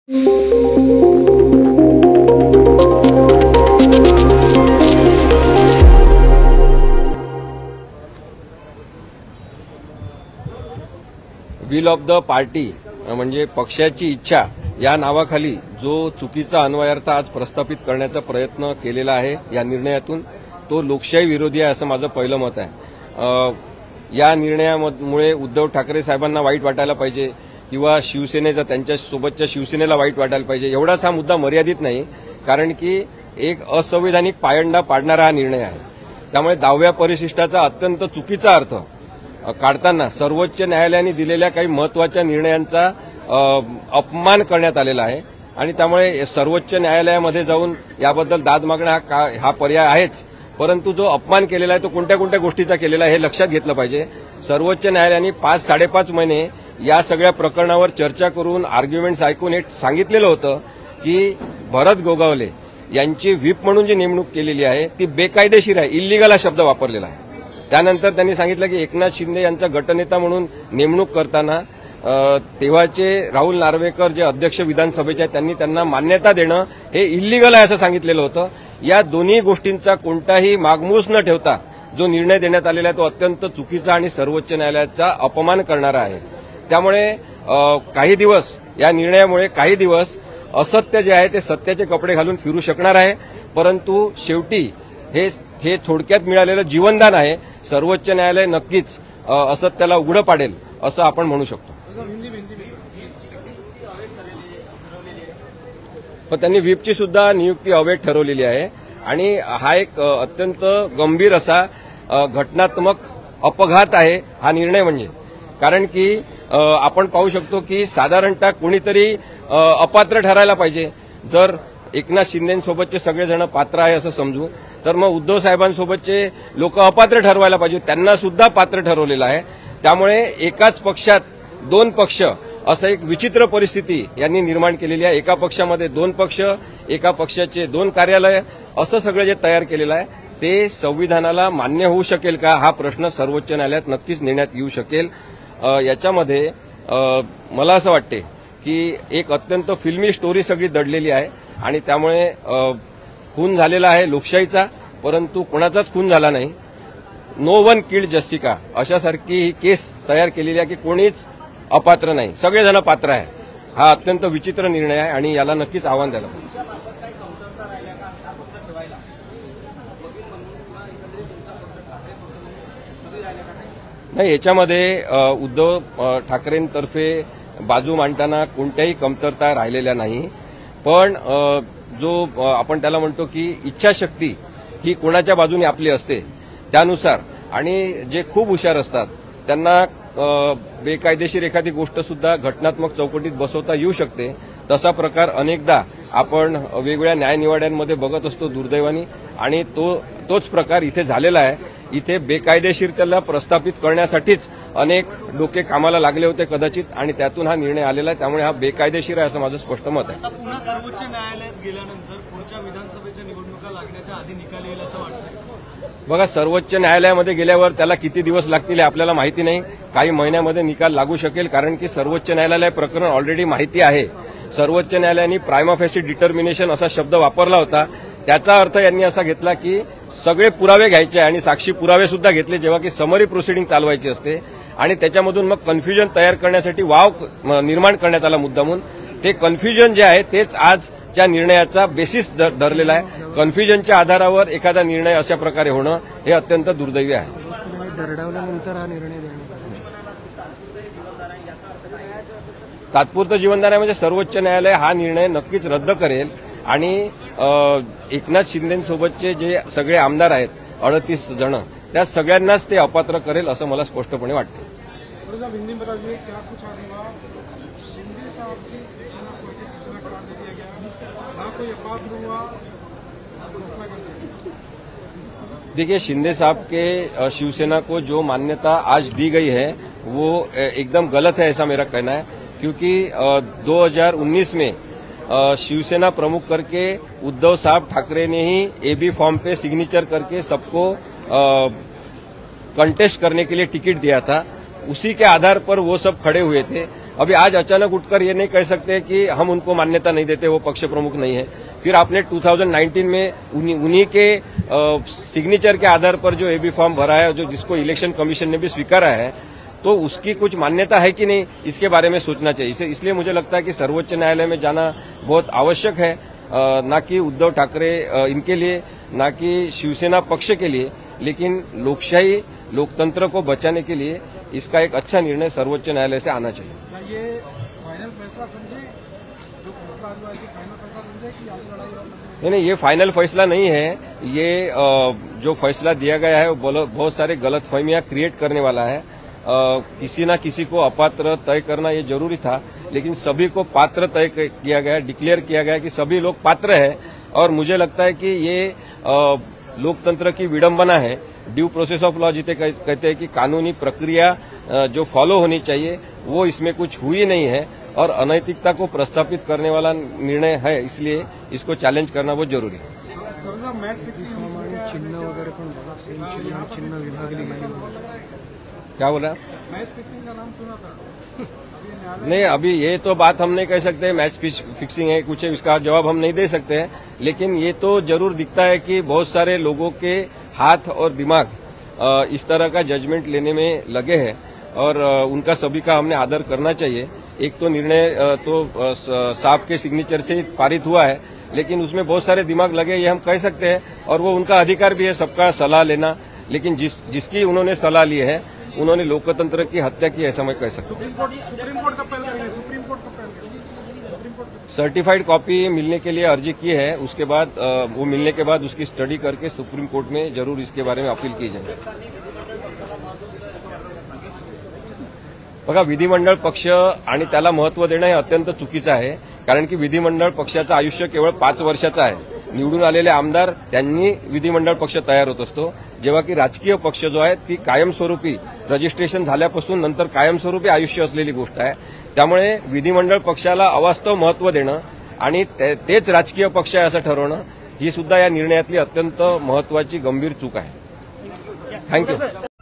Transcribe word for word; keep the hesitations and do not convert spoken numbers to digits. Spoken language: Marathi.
विल ऑफ द पार्टी म्हणजे पक्षाची इच्छा या नावाखाली जो चुकीचा अन्वयार्थ आज प्रस्थापित करण्याचा प्रयत्न केलेला आहे या निर्णयातून, तो लोकशाही विरोधी आहे असं माझं पहिलं मत आहे। या निर्णयामुळे उद्धव ठाकरे साहेबांना वाईट वाटायला पाहिजे किंवा शिवसेनेचा त्यांच्या सोबतच्या शिवसेनेला वाईट वाटायला पाहिजे एवढाच हा मुद्दा मर्यादित नाही, कारण की एक असंवैधानिक पायंडा पाडणारा हा निर्णय आहे। त्यामुळे दहाव्या परिशिष्टाचा अत्यंत चुकीचा अर्थ काढताना सर्वोच्च न्यायालयाने दिलेल्या काही महत्वाच्या निर्णयांचा अपमान करण्यात आलेला आहे आणि त्यामुळे सर्वोच्च न्यायालयामध्ये जाऊन याबद्दल दाद मागणं हा हा पर्याय आहेच, परंतु जो अपमान केलेला आहे तो कोणत्या कोणत्या गोष्टीचा केलेला आहे हे लक्षात घेतलं पाहिजे। सर्वोच्च न्यायालयाने पाच साडेपाच महिने या सगळ्या प्रकरणावर चर्चा करून आर्ग्युमेंट्स ऐकून एक सांगितलेलं होतं की भरत गोगावले यांची व्हीप म्हणून जी नेमणूक केलेली आहे ती बेकायदेशीर आहे, इल्लिगल हा शब्द वापरलेला आहे। त्यानंतर त्यांनी सांगितलं की एकनाथ शिंदे यांचा गटनेता म्हणून नेमणूक करताना तेव्हाचे राहुल नार्वेकर जे अध्यक्ष विधानसभेचे आहेत त्यांनी त्यांना मान्यता देणं हे इल्लिगल आहे असं सांगितलेलं होतं। या दोन्ही गोष्टींचा कोणताही मागमूस न ठेवता जो निर्णय देण्यात आलेला आहे तो अत्यंत चुकीचा आणि सर्वोच्च न्यायालयाचा अपमान करणारा आहे। त्यामुळे काही दिवस या निर्णयामुळे काही दिवस असत्य जे आहे ते सत्याचे कपडे घालून फिरू शकणार आहे, परंतु शेवटी हे हे थोडक्यात मिळालेलं जीवनदान आहे। सर्वोच्च न्यायालय नक्कीच असत्याला उघडं पाडेल असं आपण म्हणू शकतो। पण त्यांनी व्हीपची सुद्धा नियुक्ती अवैध ठरवलेली आहे आणि हा एक अत्यंत गंभीर असा घटनात्मक अपघात आहे हा निर्णय, म्हणजे कारण की आपण पाहू शकतो की साधारणतः कोणीतरी अपात्र ठरायला पाहिजे। जर एकनाथ शिंदेसोबतचे सगळेजण पात्र आहे असं समजू तर मग उद्धव साहेबांसोबतचे लोक अपात्र ठरवायला पाहिजे, त्यांना सुद्धा पात्र ठरवलेलं आहे। त्यामुळे एकाच पक्षात दोन पक्ष असं एक विचित्र परिस्थिती यांनी निर्माण केलेली आहे। एका पक्षामध्ये दोन पक्ष, एका पक्षाचे दोन कार्यालय, असं सगळं जे तयार केलेलं आहे ते संविधानाला मान्य होऊ शकेल का हा प्रश्न सर्वोच्च न्यायालयात नक्कीच नेण्यात येऊ शकेल। याच्यामध्ये मला असं वाटते की एक अत्यंत फिल्मी स्टोरी सगळी दडलेली आहे आणि त्यामुळे खून झालेला आहे लोकशाहीचा, परंतु कोणाचाच खून झाला नाही। नो वन किल्ड जस्टिका अशासारखी ही केस तयार केलेली आहे की कोणीच अपात्र नाही, सगळेजण पात्र आहे। हा अत्यंत विचित्र निर्णय आहे आणि याला नक्कीच आव्हान द्यायला पाहिजे। नाही, याच्यामध्ये उद्धव ठाकरेंतर्फे बाजू मांडताना कोणत्याही कमतरता राहिलेल्या नाही, पण जो आपण त्याला म्हणतो की इच्छाशक्ती ही कोणाच्या बाजूने आपली असते त्यानुसार, आणि जे खूप हुशार असतात त्यांना बेकायदेशीर एखादी गोष्ट सुद्धा घटनात्मक चौकटीत बसवता येऊ शकते। तसा प्रकार अनेकदा आपण वेगवेगळ्या न्यायनिवाड्यांमध्ये बघत असतो दुर्दैवाने, आणि तो तोच प्रकार इथे झालेला आहे। इथे बेकायदेशीरतेला प्रस्थापित करण्यासाठीच अनेक डोके कामाला लागले होते कदाचित, आणि त्यातून हा निर्णय आलेला आहे। त्यामुळे हा बेकायदेशीर आहे असं माझं स्पष्ट मत आहे। पुन्हा सर्वोच्च न्यायालयात गेल्यानंतर पुढच्या विधानसभेच्या निवडणुका लागण्याच्या आधी निकाल येईल असं वाटतं? बघा, सर्वोच्च न्यायालयामध्ये गेल्यावर त्याला किती दिवस लागतील हे आपल्याला माहिती नाही, काही महिन्यामध्ये निकाल लागू शकेल, कारण की सर्वोच्च न्यायालय प्रकरण ऑलरेडी माहिती आहे। सर्वोच्च न्यायालयाने प्रायमा फेसी डिटर्मिनेशन असा शब्द वापरला होता, त्याचा अर्थ यांनी असा घेतला की सगळे पुरावे घ्यायचे आणि साक्षी पुरावे सुद्धा घेतले जेव्हा की समरी प्रोसिडिंग चालवायची असते, आणि त्याच्यामधून मग कन्फ्युजन तयार करण्यासाठी वाव निर्माण करण्यात आला मुद्दामून। ते कन्फ्युजन जे आहे तेच आजच्या निर्णयाचा बेसिस धरलेला आहे। कन्फ्युजनच्या आधारावर एखादा निर्णय अशा प्रकारे होणं हे अत्यंत दुर्दैवी आहे। दरडावल्यानंतर हा निर्णय तात्पुरतं जीवनदान आहे म्हणजे सर्वोच्च न्यायालय हा निर्णय नक्कीच रद्द करेल आणि एकनाथ शिंदेसोबतचे जे सगळे आमदार आहेत अडतीस जण, त्या सगळ्यांनाच ते अपात्र करेल असं मला स्पष्टपणे वाटतं। देखिए, शिंदे साहब के शिवसेना को जो मान्यता आज दी गई है वो एकदम गलत है ऐसा मेरा कहना है, क्योंकि दो हज़ार उन्नीस में शिवसेना प्रमुख करके उद्धव साहब ठाकरे ने ही एबी फॉर्म पे सिग्नेचर करके सबको कंटेस्ट करने के लिए टिकट दिया था। उसी के आधार पर वो सब खड़े हुए थे। अभी आज अचानक उठकर ये नहीं कह सकते कि हम उनको मान्यता नहीं देते, वो पक्ष प्रमुख नहीं है। फिर आपने दो हज़ार उन्नीस में उन्हीं उन्हीं के सिग्नेचर के आधार पर जो एबी फॉर्म भरा है, जो जिसको इलेक्शन कमीशन ने भी स्वीकारा है, तो उसकी कुछ मान्यता है कि नहीं, इसके बारे में सोचना चाहिए। इसलिए मुझे लगता है कि सर्वोच्च न्यायालय में जाना बहुत आवश्यक है, ना कि उद्धव ठाकरे इनके लिए, ना कि शिवसेना पक्ष के लिए, लेकिन लोकशाही लोकतंत्र को बचाने के लिए इसका एक अच्छा निर्णय सर्वोच्च न्यायालय से आना चाहिए। क्या ये फाइनल फैसला समझे, जो फैसला हुआ है कि फाइनल फैसला समझे कि आगे लड़ाई और नहीं नहीं, ये फाइनल फैसला नहीं है। ये जो फैसला दिया गया है वो बहुत सारे गलतफहमियां क्रिएट करने वाला है। किसी न किसी को अपात्र तय करना ये जरूरी था, लेकिन सभी को पात्र तय किया गया, डिक्लेयर किया गया कि सभी लोग पात्र हैं। और मुझे लगता है कि ये लोकतंत्र की विडंबना है। ड्यू प्रोसेस ऑफ लॉ जिसे कहते हैं कि कानूनी प्रक्रिया जो फॉलो होनी चाहिए वो इसमें कुछ हुई नहीं है, और अनैतिकता को प्रस्तापित करने वाला निर्णय है, इसलिए इसको चॅलेंज करना बहुत जरूरी है। मॅच फिक्सिंग आणि चिन्ह वगैरे पण बघा, सेम चिन्ह चिन्ह विभागली गेली. क्या बोला? मैच फिक्सिंग का नाम सुना था अभी न्यायालय नहीं, अभी ये तो बात हम नहीं कह सकते मैच फिक्सिंग है कुछ है, इसका जवाब हम नहीं दे सकते हैं। लेकिन ये तो जरूर दिखता है कि बहुत सारे लोगों के हाथ और दिमाग इस तरह का जजमेंट लेने में लगे हैं, और उनका सभी का हमने आदर करना चाहिए। एक तो निर्णय तो साहब के सिग्नेचर से पारित हुआ है, लेकिन उसमें बहुत सारे दिमाग लगे, ये हम कह सकते हैं, और वो उनका अधिकार भी है सबका सलाह लेना। लेकिन जिस जिसकी उन्होंने सलाह ली है, उन्होंने लोकतंत्र की हत्या की, ऐसा मैं कह सकता हूँ। सुप्रीम कोर्ट सुप्रीम कोर्ट कब पहल करेंगे? सुप्रीम कोर्ट कब पहल करेंगे? सुप्रीम कोर्ट सर्टिफाइड कॉपी मिलने के लिए अर्जी की है, उसके बाद वो मिलने के बाद उसकी स्टडी करके सुप्रीम कोर्ट में जरूर इसके बारे में अपील की जाएगी। बघा, विधिमंडळ पक्ष आणि त्याला महत्व देणं हे अत्यंत चुकीचं आहे, कारण की विधिमंडळ पक्षाचं आयुष्य केवळ पाच वर्षाचं आहे। निवडून आलेले आमदार त्यांनी विधिमंडळ पक्ष तयार होत असतो, जेव्हा की राजकीय पक्ष जो आहे ती कायमस्वरूपी रजिस्ट्रेशन झाल्यापासून नंतर कायमस्वरूपी आयुष्य असलेली गोष्ट आहे। त्यामुळे विधिमंडळ पक्षाला अवास्तव महत्व देणं आणि तेच राजकीय पक्ष आहे असं ठरवणं, ही सुद्धा या निर्णयातली अत्यंत महत्वाची गंभीर चूक आहे। थँक्यू।